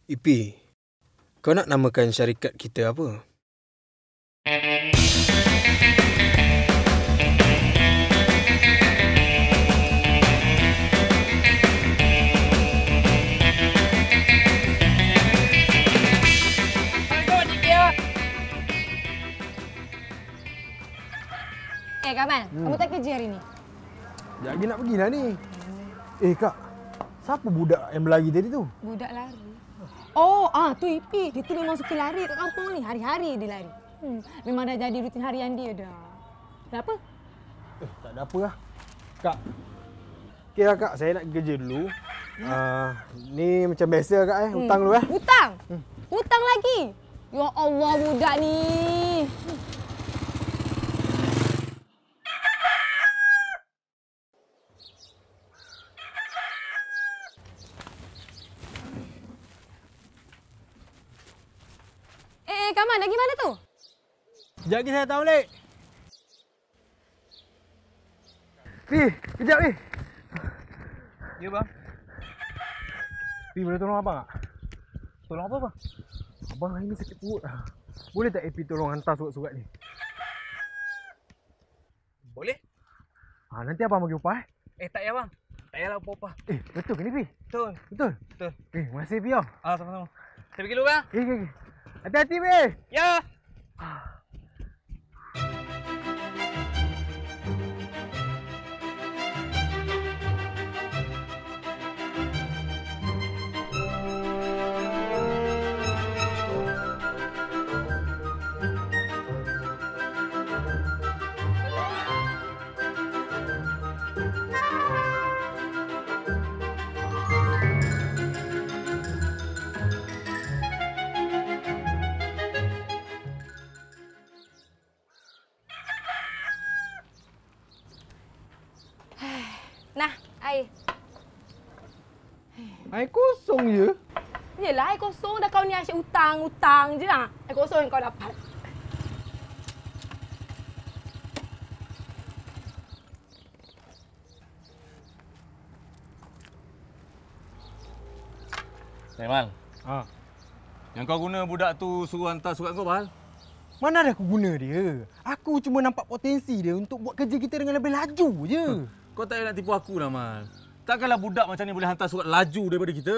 Ipi, kau nak namakan syarikat kita apa? Kamal, kamu tak kerja hari ni? Sekejap lagi nak pergi lah ni. Kak, siapa budak yang berlari tadi tu? Budak lari? Oh, tu Ipi. Dia tu memang suka lari kat kampung ni. Hari-hari dia lari. Memang dah jadi rutin harian dia dah. Kenapa? Tak ada apa lah. Kak, okey lah Kak, saya nak kerja dulu. Ni macam biasa Kak hutang dulu Hutang? Hutang lagi? Ya Allah, budak ni. Kamal, nak pergi mana tu? Sekejap lagi saya datang balik. Kejap ni. Ya bang. Boleh tolong abang tak? Tolong apa bang? Abang hari ni sakit perut. Boleh tak tolong hantar surat-surat ni? Boleh? Nanti abang bagi upah Tak payah bang. Tak payahlah apa-apa. Betul ke ni Pi? Betul. Betul? Betul. Terima kasih Pi. Sama-sama. Saya pergi dulu bang. Okay. Hati-hati Pi. Ya. Nah, air. Air kosong je? Yelah, air kosong. Dah kau ni asyik hutang je lah. Air kosong yang kau dapat. Mal. Yang kau guna budak tu suruh hantar surat kau, Bal? Mana ada aku guna dia? Aku cuma nampak potensi dia untuk buat kerja kita dengan lebih laju je. Kau tak payah nak tipu aku lah, Mal. Takkanlah budak macam ni boleh hantar surat laju daripada kita.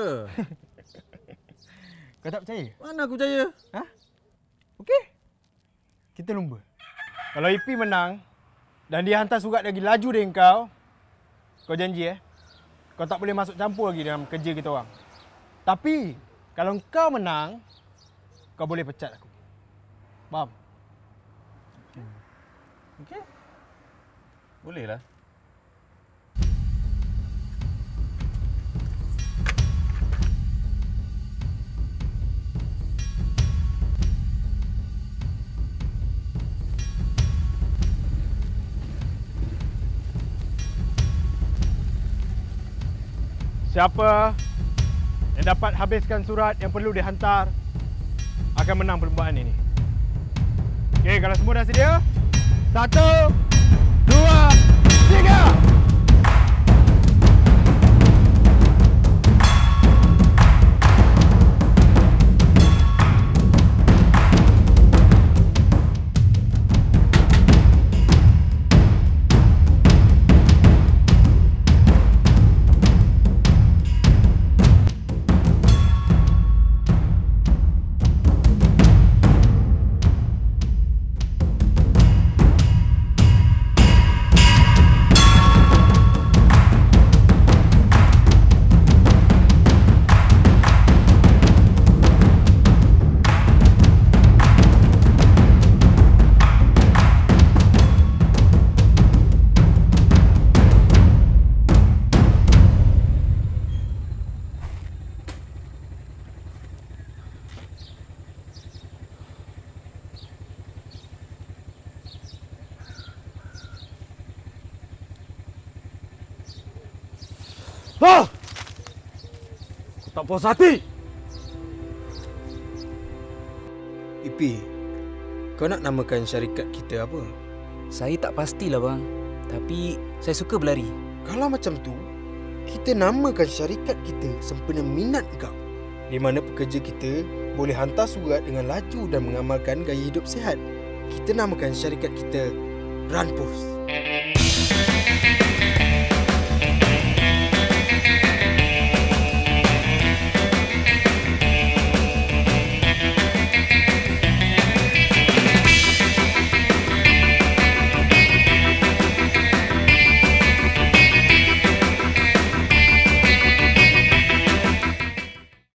Kau tak percaya? Mana aku percaya? Okey. Kita lumba. Kalau Ipi menang dan dia hantar surat lagi laju dari kau janji kau tak boleh masuk campur lagi dalam kerja kita orang. Tapi kalau kau menang, kau boleh pecat aku. Faham? Okey? Bolehlah. Siapa yang dapat habiskan surat yang perlu dihantar akan menang perlombaan ini. Okey, kalau semua dah sedia? 1, 2, 3. Aku tak puas hati. Ipi, kau nak namakan syarikat kita apa? Saya tak pastilah bang. Tapi saya suka berlari. Kalau macam tu, kita namakan syarikat kita sempena minat kau. di mana pekerja kita boleh hantar surat dengan laju dan mengamalkan gaya hidup sihat. Kita namakan syarikat kita Runpost.